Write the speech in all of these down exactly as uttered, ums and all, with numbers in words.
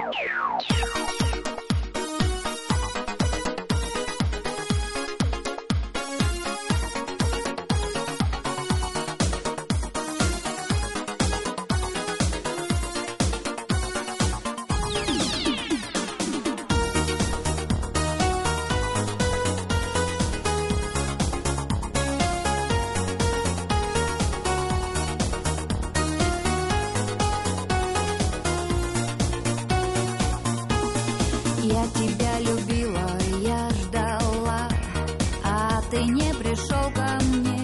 Я тебя любила, я ждала, а ты не пришел ко мне.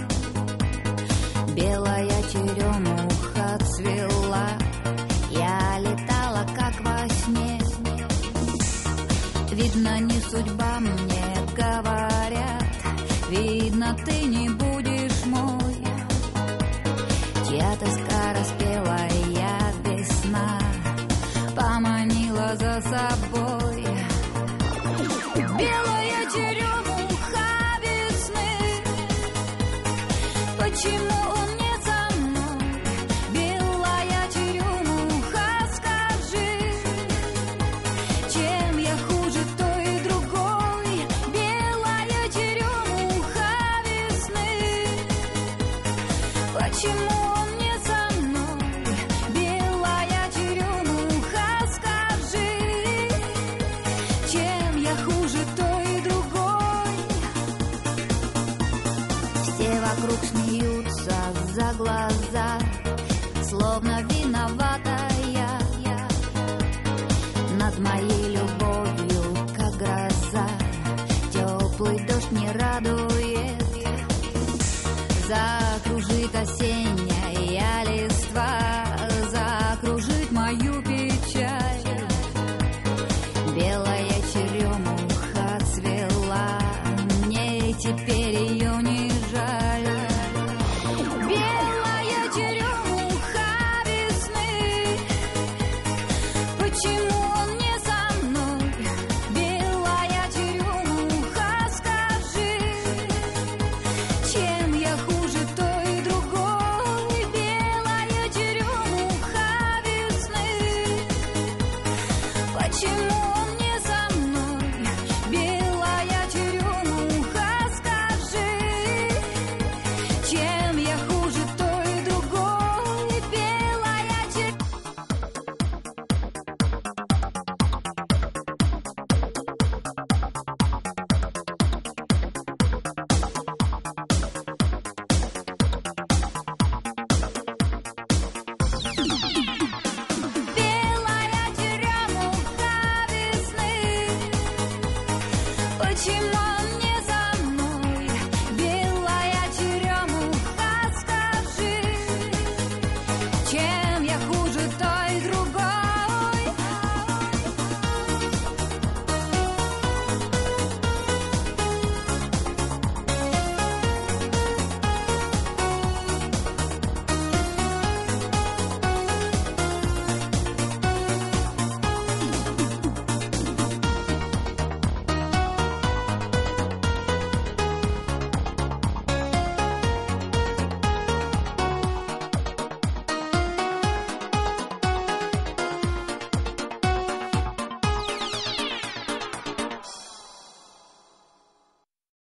Белая черемуха цвела, я летала как во сне. Видно, не судьба, мне говорят, видно, ты не будешь мой. Чья тоска распела, я без сна поманила за собой. Белая черемуха весны, почему он не со мной? Белая черемуха, скажи, чем я хуже той и другой? Белая черемуха весны, почему он не со мной? Белая черемуха, скажи, чем я хуже той и другой? Все вокруг смеются за глаза, словно виноватая я. Над моей любовью, как гроза, теплый дождь не радует. Закружит осень